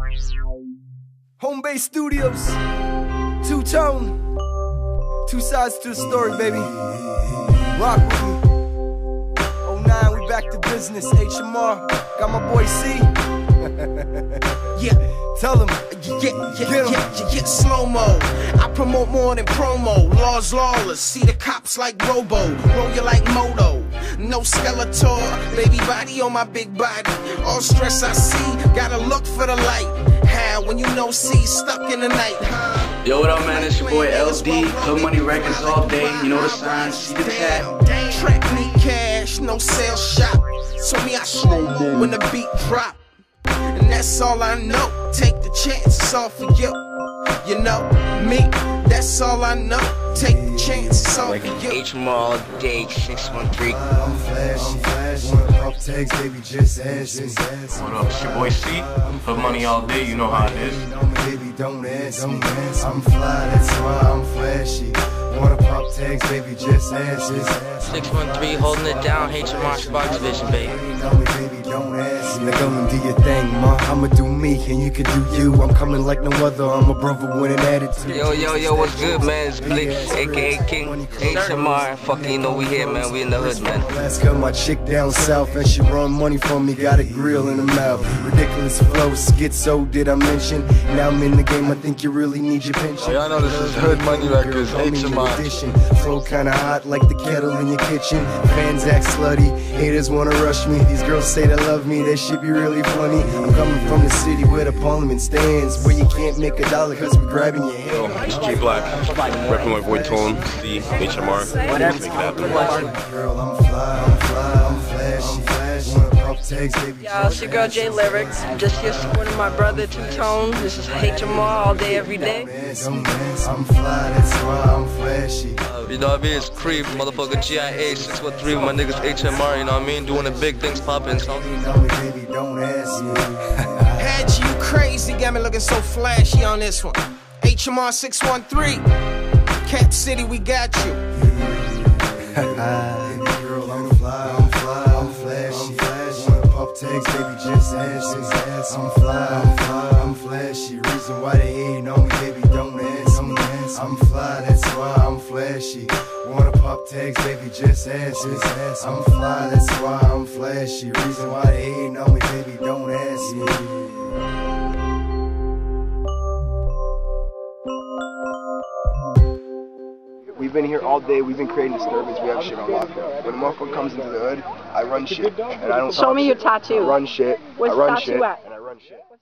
Home Base Studios, two-tone, two sides to the story, baby. Rock with me. 09, we back to business. HMR, got my boy C. Yeah, tell him. Yeah, slow-mo. I promote more than promo. Laws lawless, see the cops like Robo. Roll you like Moto. No Skeletor, baby body on my big body. All stress I see, gotta look for the light. How when you know C stuck in the night, huh? Yo, what up, man? It's your boy LD. Hood Money Records all day. You know the signs, see the tag. Track me cash, no sales shop. So me I slow-mo when the beat drop. And that's all I know. Take the chances off for you. You know me, that's all I know. Take the chances off for you. HMR all day, 613. I'm flashy, up tags, baby, just ask me. What up, it's your boy C. Hood Money all day, you know how it is. Baby, don't ask me. I'm fly, that's why I'm flashy. Wanna pop tags, baby, just ask me. 613 holding it down, HMR Sparks Vision, baby. Baby, don't ask me. Now go and do your thing, ma. I'ma do me, and you can do you. I'm coming like no other. I'm a brother with an attitude. Yo, what's good, man? It's Blix, aka King HMR. Fucking, you know we here, man. We in the hood, man. Last cut my chick down south, and she run money for me. Got a grill in the mouth. Ridiculous flow, schizo, did I mention? Now I'm in the game, I think you really need your pension. Y'all know this is Hood Money Records, HMR. Flow kinda hot like the kettle in your kitchen. Fans act slutty, haters wanna rush me. These girls say they love me, that shit be really funny. I'm coming from the city where the parliament stands, where you can't make a dollar cause we're grabbing your hand. It's G Black, repping my boy Tone, C, HMR. Let's make it happen. Girl, I'm fly, I'm flashy. Y'all, it's your girl J Lyrics. I'm just here supporting my brother Two Tone. This is HMR all day, every day. I'm fly, that's why I'm flashy. You know what I mean? It's Creep, motherfucker GIA 613 with my niggas HMR, you know what I mean? Doing the big things poppin'. Baby, don't ask me. Had you crazy, got me looking so flashy on this one. HMR 613, Cat City, we got you. Baby girl, I'm fly, I'm flashy. Wanna pop tags, baby, just ask me. I'm fly, I'm flashy. Reason why they hating on me, baby, don't ask me. I'm fly, that's why I'm flashy. Wanna pop tags, baby, just ask me. I'm fly, that's why I'm flashy. Reason why they hating on me, baby, don't ask me. We've been here all day, we've been creating disturbance, we have shit on lockdown. When a motherfucker comes into the hood, I run shit. And I don't Show me your tattoo. I run shit. Where's I run the tattoo shit. at? And I run shit.